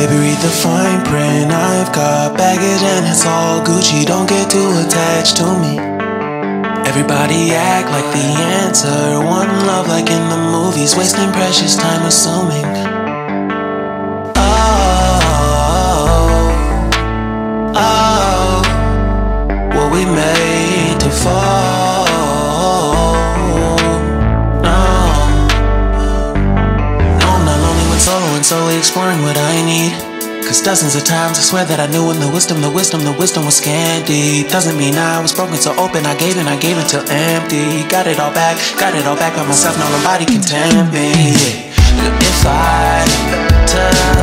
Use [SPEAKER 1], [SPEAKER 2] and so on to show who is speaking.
[SPEAKER 1] Baby, read the fine print. I've got baggage and it's all Gucci. Don't get too attached to me. Everybody act like the answer. One love like in the movies. Wasting precious time assuming. Oh, were we made to fall? No, I'm not lonely when solo and solely exploring what I need. Cause dozens of times I swear that I knew when the wisdom was scanty. Doesn't mean I was broken so open, I gave till empty. Got it all back by myself, no nobody can tempt me. If I turn